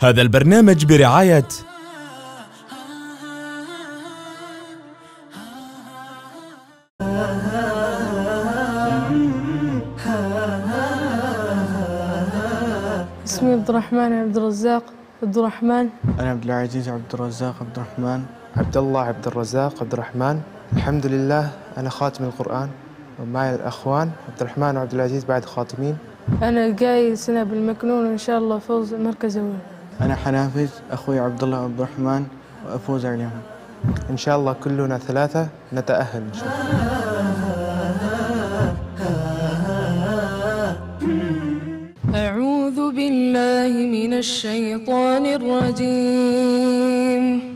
هذا البرنامج برعاية اسمي عبد الرحمن عبد الرزاق عبد الرحمن. أنا عبد العزيز عبد الرزاق عبد الرحمن. عبد الله عبد الرزاق عبد الرحمن. الحمد لله أنا خاتم القرآن ومعي الأخوان عبد الرحمن وعبد العزيز بعد خاتمين. أنا جاي سنة بالمكنون وإن شاء الله فوز مركز أول. أنا حنافذ أخوي عبد الله عبد الرحمن وأفوز عليهم إن شاء الله. كلنا ثلاثة نتأهل إن شاء الله. أعوذ بالله من الشيطان الرجيم.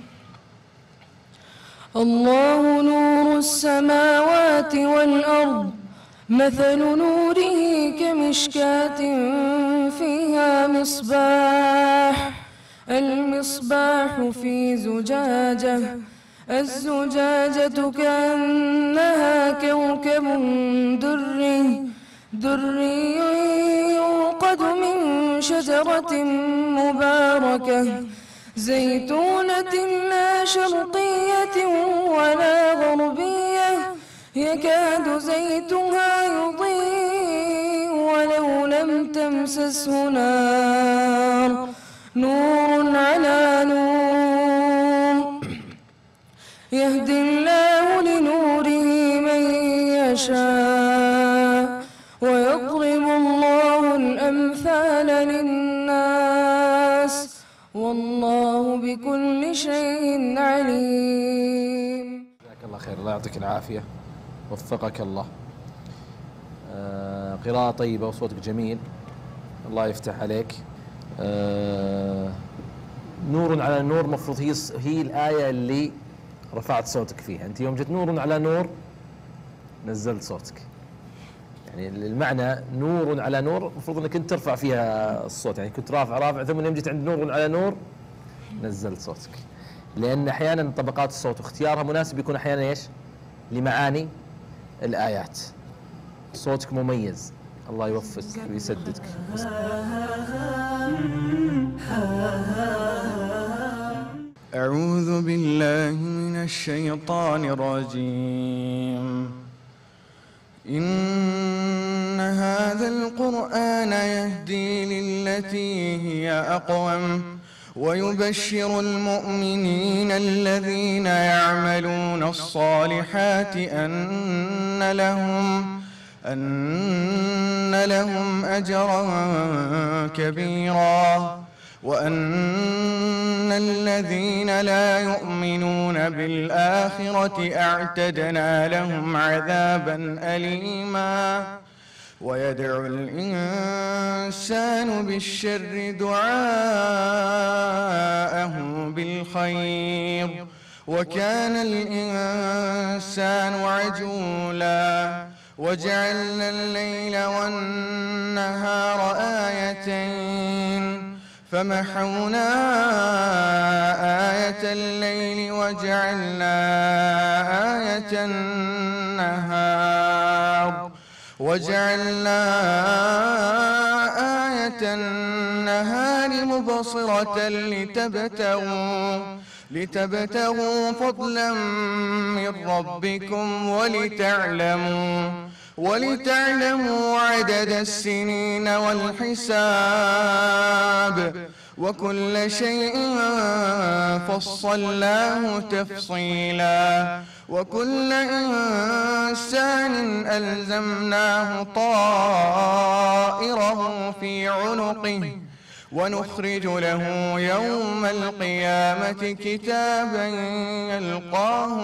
الله نور السماوات والأرض مثل نوره كمشكاة فيها مصباح. المصباح في زجاجة، الزجاجة كأنها كوكب دري يوقد من شجرة مباركة زيتونة لا شرقية ولا غربية يكاد زيتها يضيء ولو لم تمسسه نار. نور على نور يهدي الله لنوره من يشاء ويضرب الله الأمثال للناس والله بكل شيء عليم. جزاك الله خير، الله يعطيك العافية، وفقك الله. قراءة طيبة وصوتك جميل، الله يفتح عليك. نور على نور مفروض هي الآية اللي رفعت صوتك فيها. أنت يوم جت نور على نور نزلت صوتك، يعني المعنى نور على نور المفروض أنك كنت ترفع فيها الصوت، يعني كنت رافع ثم يوم جيت عند نور على نور نزلت صوتك. لأن أحيانا طبقات الصوت واختيارها مناسب يكون أحيانا إيش؟ لمعاني الآيات. صوتك مميز، الله يوفقك ويسددك. أعوذ بالله من الشيطان الرجيم. إن هذا القرآن يهدي للتي هي أقوم ويبشر المؤمنين الذين يعملون الصالحات أن لهم أجرا كبيرا وأن الذين لا يؤمنون بالآخرة أعتدنا لهم عذابا أليما. ويدعو الإنسان بالشر دعاءه بالخير وكان الإنسان عجولا. وجعلنا الليل والنهار آيتين فمحونا آية الليل وجعلنا آية النهار مبصرة لتبتغوا فضلا من ربكم ولتعلموا عدد السنين والحساب وكل شيء فصلناه تفصيلا. وكل إنسان ألزمناه طائره في عنقه ونخرج له يوم القيامة كتابا يلقاه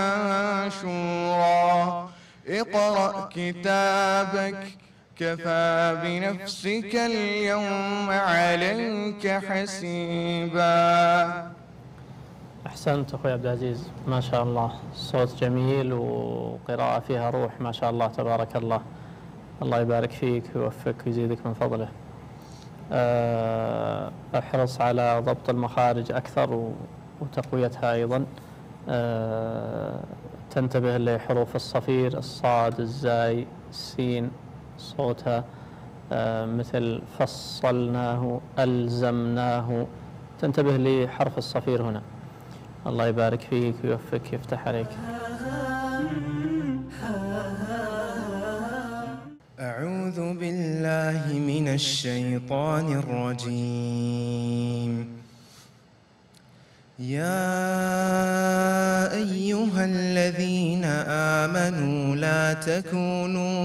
منشورا. اقرأ كتابك كفى بنفسك اليوم عليك حسيبا. أحسنت أخوي عبد العزيز، ما شاء الله، الصوت جميل وقراءة فيها روح ما شاء الله تبارك الله. الله يبارك فيك ويوفقك ويزيدك من فضله. احرص على ضبط المخارج أكثر وتقويتها أيضا. تنتبه لحروف الصفير، الصاد، الزاي، السين، صوتها مثل فصلناه، ألزمناه، تنتبه لحرف الصفير هنا. الله يبارك فيك ويوفقك يفتح عليك. أعوذ بالله من الشيطان الرجيم. يا أيها الذين آمنوا لا تكونوا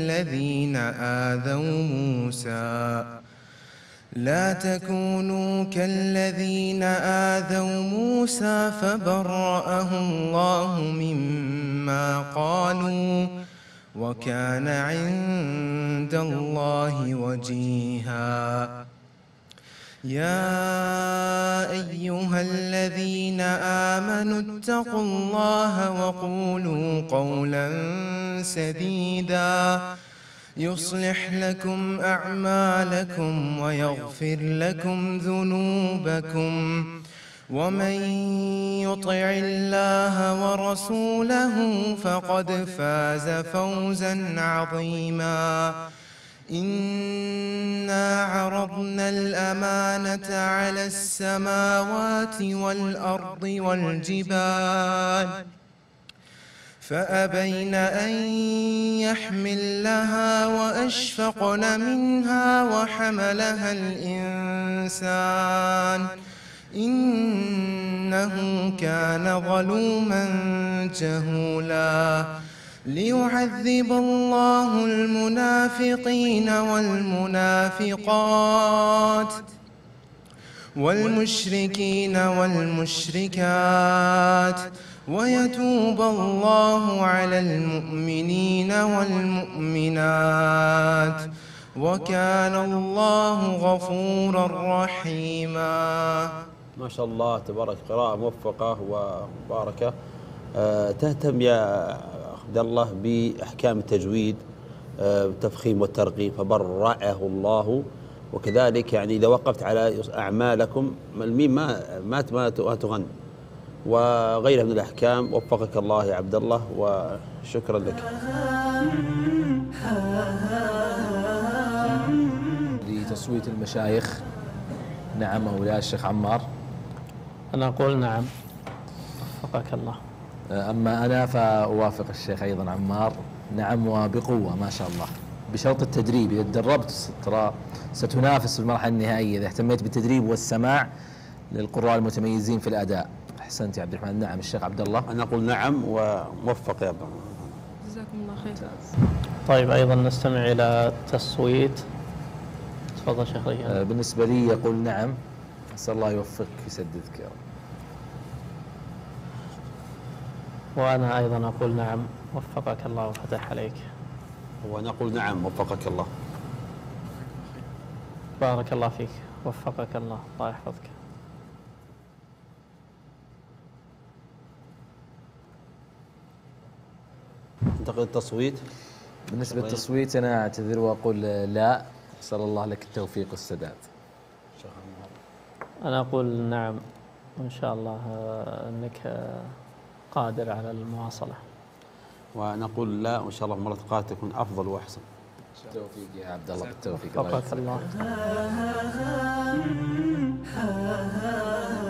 كالذين آذوا موسى فبرأه الله مما قالوا وكان عند الله وجيها. يا أيها الذين آمنوا اتقوا الله وقولوا قولا سديدا يصلح لكم أعمالكم ويغفر لكم ذنوبكم ومن يطع الله ورسوله فقد فاز فوزا عظيما. إنا عرضنا الأمانة على السماوات والأرض والجبال فأبين أن يحملنها وأشفقن منها وحملها الإنسان إنه كان ظلوما جهولا. ليعذب الله المنافقين والمنافقات والمشركين والمشركات ويتوب الله على المؤمنين والمؤمنات وكان الله غفورا رحيما. ما شاء الله تبارك، قراءة موفقة ومباركة. تهتم يا عبد الله بأحكام التجويد، التفخيم والترقيق، فبرأه الله. وكذلك يعني إذا وقفت على أعمالكم الميم ما تغن وغيرها من الأحكام. وفقك الله يا عبد الله وشكرا لك. لتصويت المشايخ نعم أو لا الشيخ عمار؟ أنا أقول نعم وفقك الله. أما أنا فأوافق الشيخ أيضا عمار، نعم وبقوة ما شاء الله، بشرط التدريب. إذا تدربت ترى ستنافس في المرحلة النهائية إذا اهتميت بالتدريب والسماع للقراء المتميزين في الأداء. أحسنت يا عبد الرحمن. نعم الشيخ عبد الله؟ أنا أقول نعم وموفق يا عبد الله. جزاكم الله خير. طيب أيضا نستمع إلى التصويت. تفضل شيخ ريان. بالنسبة لي يقول نعم، أسأل الله يوفقك ويسددك يا رب. وأنا أيضا أقول نعم وفقك الله وفتح عليك. وأنا أقول نعم وفقك الله. بارك الله فيك، وفقك الله، الله يحفظك. انتقل التصويت. بالنسبة للتصويت أنا أعتذر وأقول لا، أسأل الله لك التوفيق والسداد. أنا أقول نعم، وإن شاء الله أنك قادر على المواصلة. ونقول لا، وإن شاء الله المرة القادمة تكون أفضل وأحسن. بالتوفيق يا عبد الله، بالتوفيق. وفقك الله.